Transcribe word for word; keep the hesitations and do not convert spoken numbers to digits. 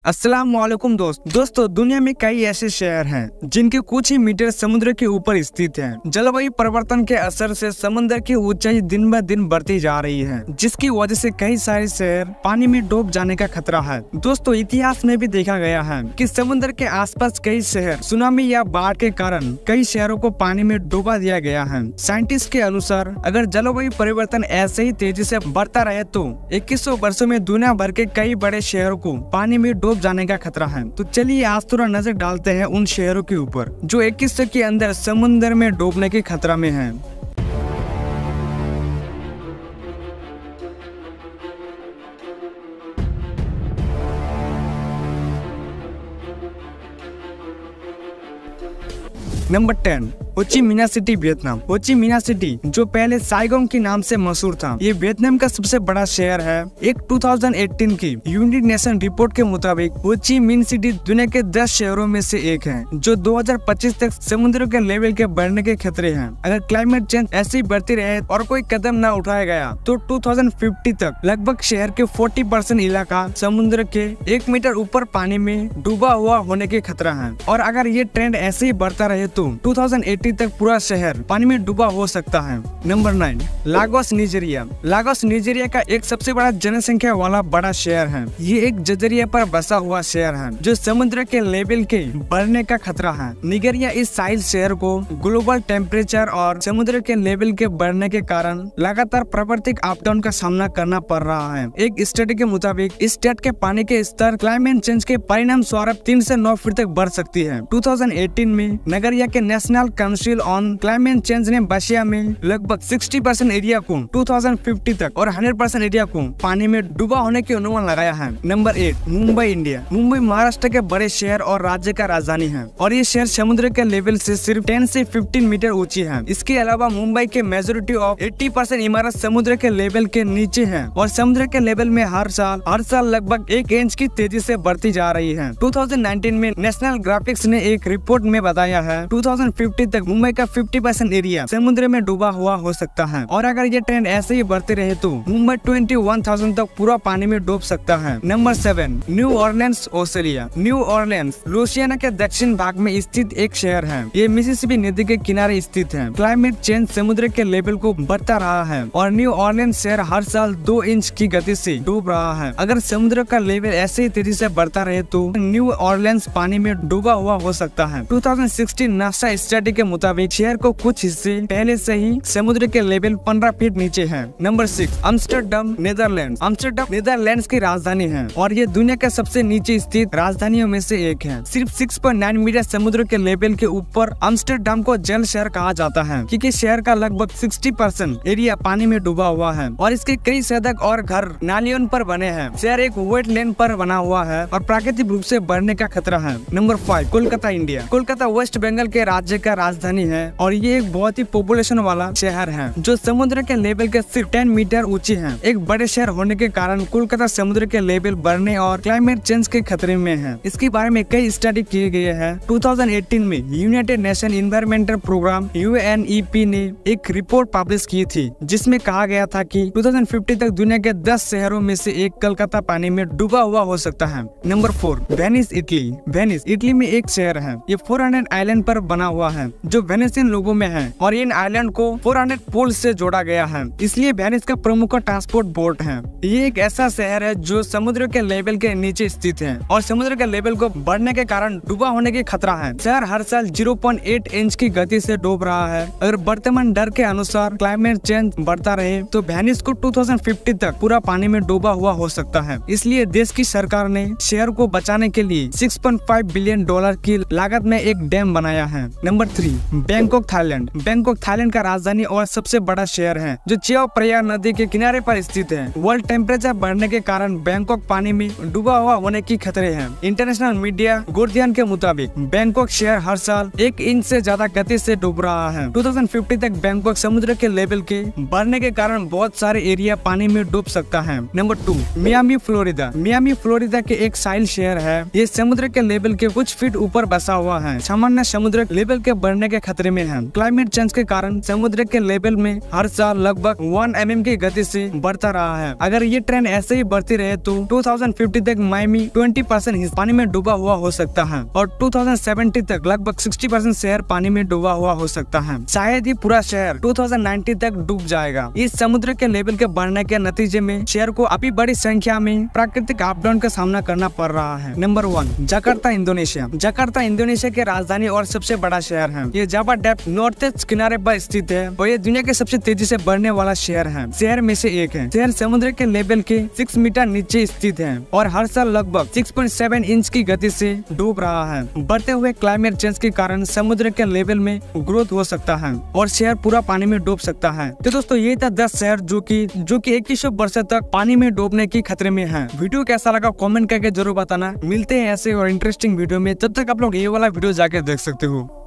अस्सलाम वालेकुम दोस्त दोस्तों दुनिया में कई ऐसे शहर हैं जिनके कुछ ही मीटर समुद्र के ऊपर स्थित हैं। जलवायु परिवर्तन के असर से समुद्र की ऊंचाई दिन ब दिन बढ़ती जा रही है, जिसकी वजह से कई सारे शहर पानी में डूब जाने का खतरा है। दोस्तों इतिहास में भी देखा गया है कि समुद्र के आसपास कई शहर सुनामी या बाढ़ के कारण कई शहरों को पानी में डुबा दिया गया है। साइंटिस्ट के अनुसार अगर जलवायु परिवर्तन ऐसे ही तेजी से बढ़ता रहे तो इक्कीस सौ वर्षों में दुनिया भर के कई बड़े शहरों को पानी में डूब जाने का खतरा है। तो चलिए आज थोड़ा नजर डालते हैं उन शहरों के ऊपर जो इक्कीस सौ के अंदर समुद्र में डूबने के खतरा में हैं। नंबर टेन, हो ची मिन्ह सिटी वियतनाम। हो ची मिन्ह सिटी जो पहले साइगोंग के नाम से मशहूर था, ये वियतनाम का सबसे बड़ा शहर है। एक दो हज़ार अठारह की यूनाइटेड नेशन रिपोर्ट के मुताबिक हो ची मिन्ह सिटी दुनिया के दस शहरों में से एक है जो दो हज़ार पच्चीस तक समुद्र के लेवल के बढ़ने के खतरे हैं। अगर क्लाइमेट चेंज ऐसे ही बढ़ती रहे और कोई कदम न उठाया गया तो दो हज़ार पचास तक लगभग शहर के चालीस परसेंट इलाका समुद्र के एक मीटर ऊपर पानी में डूबा हुआ होने के खतरा है। और अगर ये ट्रेंड ऐसे ही बढ़ता रहे तो दो हज़ार अस्सी तक पूरा शहर पानी में डूबा हो सकता है। Number nine, Lagos Nigeria. Lagos Nigeria का एक सबसे बड़ा जनसंख्या वाला बड़ा शहर है। ये एक जजरिया पर बसा हुआ शहर है जो समुद्र के लेवल के बढ़ने का खतरा है। नाइजीरिया इस साहिल शहर को ग्लोबल टेम्परेचर और समुद्र के लेवल के बढ़ने के कारण लगातार प्राकृतिक आपदाओं का सामना करना पड़ रहा है। एक स्टडी के मुताबिक इस स्टेट के पानी के स्तर क्लाइमेट चेंज के परिणाम स्वरूप तीन से नौ फीट तक बढ़ सकती है। दो हज़ार अठारह में नाइजीरिया के National Council on Climate Change ने बसिया में लगभग साठ परसेंट एरिया को दो हज़ार पचास तक और सौ परसेंट एरिया को पानी में डूबा होने की अनुमान लगाया है। Number eight, Mumbai India. Mumbai Maharashtra के बड़े शहर और राज्य का राजधानी है और ये शहर समुद्र के लेवल से सिर्फ दस से पंद्रह मीटर ऊंची है। इसके अलावा मुंबई के मेजोरिटी ऑफ अस्सी परसेंट इमारत समुद्र के लेवल के नीचे है और समुद्र के लेवल में हर साल हर साल लगभग एक इंच की तेजी से बढ़ती जा रही है। दो हज़ार उन्नीस में नेशनल ग्राफिक्स ने एक रिपोर्ट में बताया है दो हज़ार पचास तक मुंबई का पचास परसेंट एरिया समुद्र में डूबा हुआ हो सकता है और अगर ये ट्रेंड ऐसे ही बढ़ते रहे तो मुंबई इक्कीस हज़ार तक पूरा पानी में डूब सकता है। Number seven, New Orleans Australia. New Orleans Louisiana के दक्षिण भाग में स्थित एक शहर है। ये मिसिसिपी नदी के किनारे स्थित है। क्लाइमेट चेंज समुद्र के लेवल को बढ़ता रहा है और न्यू ऑरलियंस शहर हर साल दो इंच की गति से डूब रहा है। अगर समुद्र का लेवल ऐसे ही तेजी से बढ़ता रहे तो न्यू ऑरलियंस पानी में डूबा हुआ हो सकता है। दो हज़ार सोलह नासा स्टडी के मुताबिक शहर को कुछ हिस्से पहले से ही समुद्र के लेवल पंद्रह फीट नीचे है। Number six, Amsterdam Netherlands. Amsterdam Netherlands की राजधानी है और ये दुनिया के सबसे नीचे स्थित राजधानियों में से एक है। सिर्फ छह पॉइंट नौ मीटर समुद्र के लेवल के ऊपर अम्स्टरडम को जल शहर कहा जाता है क्योंकि शहर का लगभग साठ परसेंट एरिया पानी में डूबा हुआ है और इसके कई सड़क और घर नालियों पर बने हैं। शहर एक वेटलैंड पर बना हुआ है और प्राकृतिक रूप से बढ़ने का खतरा है। Number five, Kolkata India. Kolkata West Bengal के राज्य का राजधानी है और ये एक बहुत ही पॉपुलेशन वाला शहर है जो समुद्र के लेवल के सिर्फ दस मीटर ऊंची है। एक बड़े शहर होने के कारण कोलकाता समुद्र के लेवल बढ़ने और क्लाइमेट चेंज के खतरे में है। इसके बारे में कई स्टडी किए गए हैं। दो हज़ार अठारह में United Nation Environmental Programme U N E P ने एक रिपोर्ट पब्लिश की थी जिसमें कहा गया था कि दो हज़ार पचास तक दुनिया के दस शहरों में से एक कोलकाता पानी में डूबा हुआ हो सकता है। Number four, Venice Italy. Venice Italy में एक शहर है। ये चार सौ आइलैंड पर बना हुआ है जो वेनेशियन लोगों में है और इन आइलैंड को चार सौ पुल से जोड़ा गया है, इसलिए वेनिस का प्रमुख ट्रांसपोर्ट पोर्ट है। ये एक ऐसा शहर है जो समुद्र के लेवल के नीचे स्थित है और समुद्र के लेवल को बढ़ने के कारण डूबा होने की खतरा है। शहर हर साल ज़ीरो पॉइंट आठ इंच की गति से डूब रहा है। अगर वर्तमान दर के अनुसार क्लाइमेट चेंज बढ़ता रहे तो वेनिस को दो हज़ार पचास तक पूरा पानी में डूबा हुआ हो सकता है। इसलिए देश की सरकार ने शहर को बचाने के लिए छह पॉइंट पाँच बिलियन डॉलर की लागत में एक डैम बनाया है। Number three, Bangkok Thailand. Bangkok Thailand का राजधानी और सबसे बड़ा शहर है जो चियाओ प्रयाग नदी के किनारे पर स्थित है। वर्ल्ड टेम्परेचर बढ़ने के कारण बैंकॉक पानी में डूबा हुआ होने की खतरे हैं। इंटरनेशनल मीडिया गार्डियन के मुताबिक बैंकॉक शहर हर साल एक इंच से ज्यादा गति से डूब रहा है। दो हज़ार पचास तक बैंकॉक समुद्र के लेवल के बढ़ने के कारण बहुत सारे एरिया पानी में डूब सकता है। Number two, Miami Florida. Miami Florida के एक साहिल शहर है। ये समुद्र के लेवल के कुछ फीट ऊपर बसा हुआ है। सामान्य समुद्र लेवल के बढ़ने के खतरे में है। क्लाइमेट चेंज के कारण समुद्र के लेवल में हर साल लगभग वन एम एम की गति से बढ़ता रहा है। अगर ये ट्रेंड ऐसे ही बढ़ती रहे तो टू थाउजेंड फिफ्टी तक मायामी ट्वेंटी परसेंट पानी में डूबा हुआ हो सकता है और टू थाउजेंड सेवेंटी तक लगभग सिक्सटी परसेंट शहर पानी में डूबा हुआ हो सकता है। शायद ही पूरा शहर टू थाउजेंड नाइंटी तक डूब जाएगा। इस समुद्र के लेवल के बढ़ने के नतीजे में शहर को अभी बड़ी संख्या में प्राकृतिक आपदाओं का सामना करना पड़ रहा है। Number one, Jakarta Indonesia. Jakarta Indonesia के राजधानी और सबसे बड़ा शहर है। ये जावा डेप्थ नॉर्थ ईस्ट किनारे पर स्थित है और ये दुनिया के सबसे तेजी से बढ़ने वाला शहर है शहर में से एक है। शहर समुद्र के लेवल के सिक्स मीटर नीचे स्थित है और हर साल लगभग सिक्स पॉइंट सेवन इंच की गति से डूब रहा है। बढ़ते हुए क्लाइमेट चेंज के कारण समुद्र के लेवल में ग्रोथ हो सकता है और शहर पूरा पानी में डूब सकता है। तो दोस्तों ये था दस शहर जो कि जो कि इक्कीस सौ वर्षों तक पानी में डूबने की खतरे में है। वीडियो कैसा लगा कमेंट करके जरूर बताना। मिलते हैं ऐसे और इंटरेस्टिंग वीडियो में, तब तक आप लोग ये वाला वीडियो जाके देख सकते हो।